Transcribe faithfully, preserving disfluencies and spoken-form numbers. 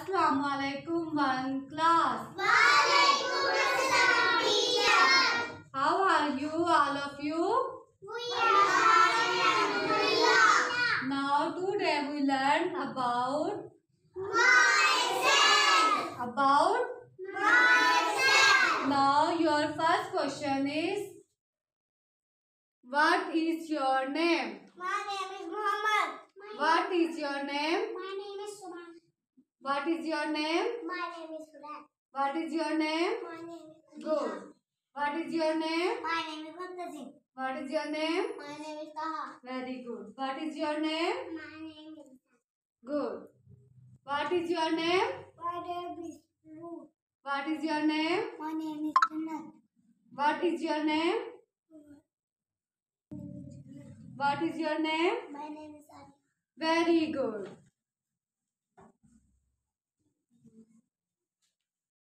Assalamualaikum one class. Walaikum assalam teacher. How are you, all of you? We are fine, alhamdulillah. Now today we learn about Myself. about. Myself. Now your first question is, what is your name? My name is Muhammad. What is your name? My name is Suman. What is your name? My name is Sudan. What is your name? My name is Good. What is your name? My name is Muntazim. What is your name? My name is Taha. Very good. What is your name? My name is Good. What is your name? My name is Ruth. What is your name? My name is Jannat. What is your name? What is your name? My name is Ali. Very good.